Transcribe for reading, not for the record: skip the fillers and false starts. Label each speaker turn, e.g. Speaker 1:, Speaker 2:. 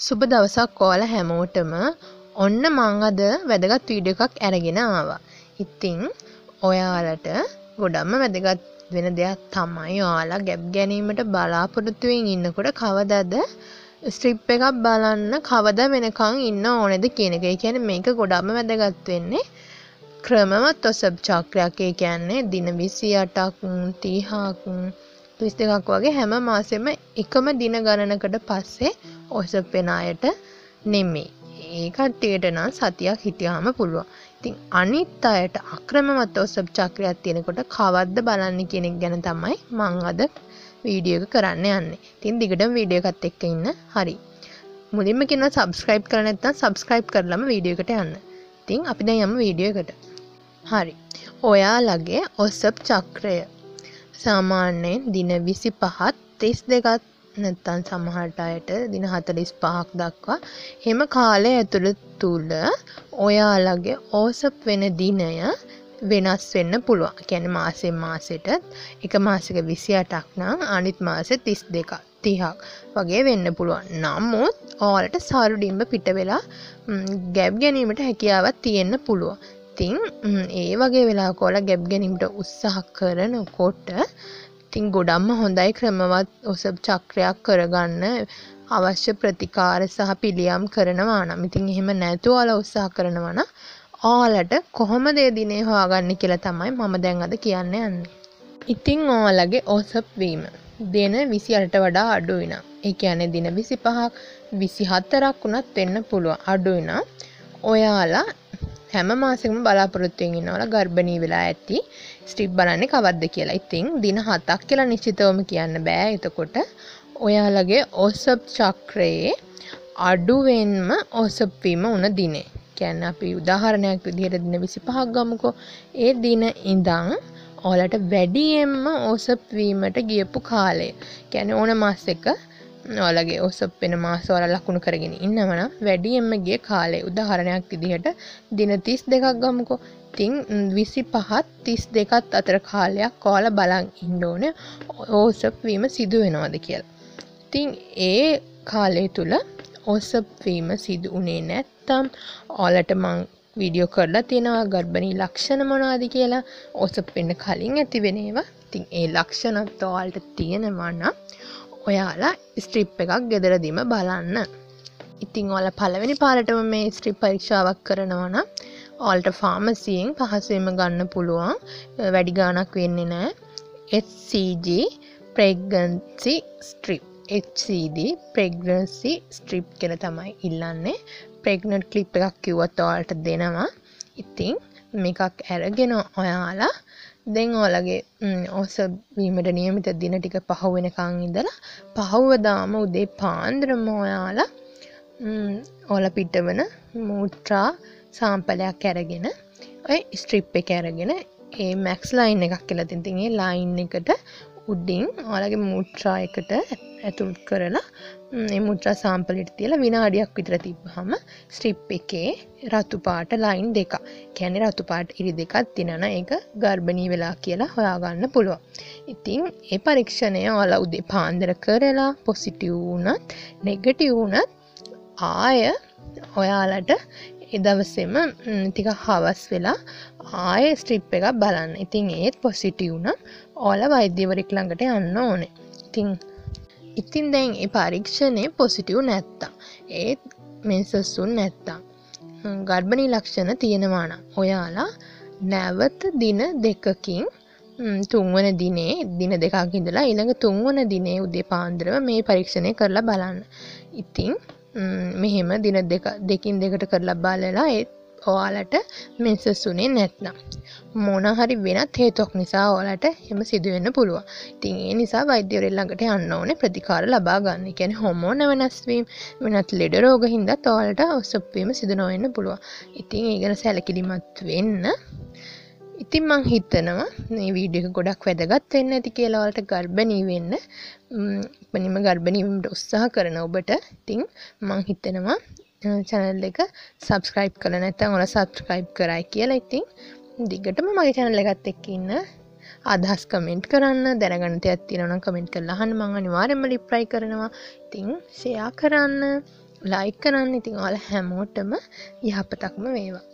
Speaker 1: සුබ දවසක් ඔයාලා හැමෝටම ඔන්න මං අද වැදගත් වීඩියෝ එකක් අරගෙන ආවා. ඉතින් ඔයාලට ගොඩක්ම වැදගත් වෙන දෙයක් තමයි ඔයාලා ගැප් ගැනීමට බලාපොරොත්තු වෙමින් ඉන්නකොට කවදාද ස්ට්‍රිප් එකක් බලන්න කවදා වෙනකන් ඉන්න ඕනේද කියන එක. ඒ කියන්නේ මේක ගොඩක්ම වැදගත් වෙන්නේ ක්‍රමවත් ඔසප් චක්‍රයක්. ඒ කියන්නේ දින 28ක් 30ක් 32ක් වගේ හැම මාසෙම එකම දින ගණනකට පස්සේ ඔසප් වෙන අයට නෙමෙයි. ඒ කට්ටියට නම් සතියක් හිටියාම පුළුවන්. ඉතින් අනිත් අයට අක්‍රමවත් ඔසප් චක්‍රයක් තියෙනකොට කවද්ද බලන්න කියන එක ගැන තමයි මම අද වීඩියෝ එක කරන්න යන්නේ. ඉතින් දිගටම වීඩියෝ එකත් එක්ක ඉන්න. හරි. මුලින්ම කියනවා subscribe කරලා නැත්නම් subscribe කරලාම වීඩියෝ එකට යන්න. ඉතින් අපි දැන් යමු වීඩියෝ එකට. හරි. ඔයාලගේ ඔසප් චක්‍රය සාමාන්‍යයෙන් දින 25ත් 32ත් නැත්නම් සමහරට අයට දින 45ක් දක්වා හැම කාලය ඇතුළත තුල ඔයාලගේ ඔසප් වෙන දිනය වෙනස් වෙන්න පුළුවන්. කියන්නේ මාසෙන් මාසෙට එක මාසෙක 28ක් නම් අනිත් මාසෙ 32ක් 30ක් වගේ වෙන්න පුළුවන්. නමුත් ඔයාලට සාරුඩිම්බ පිට වෙලා ගැප් ගැනීමට හැකියාවක් තියෙන්න පුළුවන්. ඉතින් ඒ වගේ වෙලාවක ඔයාලා ගැප් ගැනීමට උත්සාහ කරනකොට ඉතින් ගොඩක්ම හොඳයි ක්‍රමවත් ඔසප් චක්‍රයක් කරගන්න අවශ්‍ය ප්‍රතිකාර සහ පිළියම් කරනවා නම්. ඉතින් එහෙම නැතුව ඔයාලා උත්සාහ කරනවා නම් ඔයාලට කොහොමද ඒ දිනේ හොයාගන්නේ කියලා තමයි මම දැන් අද කියන්න යන්නේ. ඉතින් ඔයාලගේ ඔසප් වීම දින 28ට වඩා අඩුයි නම්, ඒ කියන්නේ දින 25ක් 24ක් වුණත් වෙන්න පුළුවන්. අඩුයි නම් ඔයාලා හැම මාසෙකම බලාපොරොත්තු වෙමින් ඉන්නවා ගර්භණී වෙලා ඇති ස්ට්‍රිප් බලන්නේ කවද්ද කියලා. ඉතින් දින 7ක් කියලා නිශ්චිතවම කියන්න බෑ. එතකොට ඔයාලගේ ඔසප් චක්‍රයේ අඩුවෙන්ම ඔසප් වීම උන දිනේ. කියන්නේ අපි උදාහරණයක් විදිහට දින 25ක් ගමුකෝ. ඒ දින ඉඳන් ඔයාලට වැඩියෙන්ම ඔසප් වීමට ගියපු කාලය. කියන්නේ ඕන මාසෙක ඔයාලගේ ඔසප් වෙන මාස ඔයාලා ලකුණු කරගෙන ඉන්නවනම් වැඩියෙන්ම ගිය කාලය. උදාහරණයක් විදිහට දින 32ක් ගමුකෝ. ඉතින් 25ත් 32ත් අතර කාලයක් ඔයාලා බලන් ඉන්න ඕනේ ඔසප් වීම සිදු වෙනවද කියලා. ඉතින් ඒ කාලය තුල ඔසප් වීම සිදු උනේ නැත්තම් ඔයාලට මං වීඩියෝ කරලා තියෙනවා ගර්භණී ලක්ෂණ මොනවද කියලා ඔසප් වෙන්න කලින් ඇති වෙන ඒවා. ඉතින් ඒ ලක්ෂණත් ඔයාලට තියෙනවා නම් ඔයාලා ස්ට්‍රිප් එකක් ගෙදරදීම බලන්න. ඉතින් ඔයාලා පළවෙනි පාරටම මේ ස්ට්‍රිප් පරීක්ෂාවක් කරනවා නම් ඔයාලට ෆාමසියෙන් පහසුවෙන්ම ගන්න පුළුවන්. වැඩි ගාණක් වෙන්නේ නැහැ. HCG pregnancy strip. HCG pregnancy strip කියලා තමයි ඉල්ලන්නේ. pregnant clip එකක් කිව්වත් ඔයාලට දෙනවා. ඉතින් මේකක් අරගෙන ඔයාලා දැන් ඔයාලගේ ඔසප් වීමට නියමිත දින ටික පහ වෙනකන් ඉඳලා පහවදාම උදේ පාන්දරම ඔයාලා පිටවන මූත්‍රා සාම්පලයක් අරගෙන ඔය ස්ට්‍රිප් එක අරගෙන ඒ මැක්ස් ලයින් එකක් කියලා තියෙන ඒ ලයින් එකට උඩින් ඔයාලගේ මූත්‍රා එකට ඇතුල් කරලා මේ මූත්‍රා සාම්පලෙට තියලා විනාඩියක් විතර තිබ්බහම ස්ට්‍රිප් එකේ රතු පාට ලයින් දෙකක්. කියන්නේ රතු පාට ඉරි දෙකක් තියෙනවා. ඒක ගර්භණී වෙලා කියලා හොයාගන්න පුළුවන්. ඉතින් ඒ පරීක්ෂණය ඔයාලා උදේ පාන්දර කරලා පොසිටිව් වුණත් නෙගටිව් වුණත් ආය ඔයාලට ඒ දවසේම ටික හවස් වෙලා ආය ස්ට්‍රිප් එකක් බලන්න. ඉතින් ඒත් පොසිටිව් නම් ඔයාලා වෛද්‍යවරයෙක් ළඟට යන්න ඕනේ. ඉතින් දැන් ඒ පරීක්ෂණේ පොසිටිව් නැත්තම් ඒත් මෙන්සස් උන් නැත්තම් ගර්භණී ලක්ෂණ තියෙනවා නම් ඔයාලා නැවත දින දෙකකින් තුන්වන දිනේ දින දෙකක් ඉඳලා ඊළඟ තුන්වන දිනේ උදේ පාන්දරම මේ පරීක්ෂණය කරලා බලන්න. ඉතින් මෙහෙම දින දෙකින් දෙකට කරලා බලලා ඒ ඔයාලට මෙන්සස් උනේ නැත්නම් මොන හරි වෙනත් හේතුවක් නිසා ඔයාලට එහෙම සිදු වෙන්න පුළුවන්. ඉතින් ඒ නිසා වෛද්‍යවරයෙක් ළඟට යන්න ඕනේ ප්‍රතිකාර ලබා ගන්න. ඒ කියන්නේ හෝමෝන වෙනස් වීම වෙනත් ලෙඩ රෝග හින්දා ඔයාලට ඔසප් වීම සිදු නොවෙන්න පුළුවන්. ඉතින් ඒ ගැන සැලකිලිමත් වෙන්න. ඉතින් මං හිතනවා මේ වීඩියෝ එක ගොඩක් වැදගත් වෙන්න ඇති කියලා ඔයාලට ගර්භණී වෙන්න ඉක්මනින්ම ගර්භණී වෙන්න උත්සාහ කරන ඔබට. ඉතින් මං හිතනවා channel එක subscribe කරලා නැත්නම් ඔයාලා subscribe කරයි කියලා. ඉතින් දිගටම මගේ channel එකත් එක්ක ඉන්න. අදහස් කමෙන්ට් කරන්න, දැනගන්න දෙයක් තියෙනවා නම් කමෙන්ට් කරලා අහන්න. මම අනිවාර්යෙන්ම reply කරනවා. ඉතින් share කරන්න. ලයික් කරන්න. ඉතින් ඔයාලා හැමෝටම යහපතක්ම වේවා.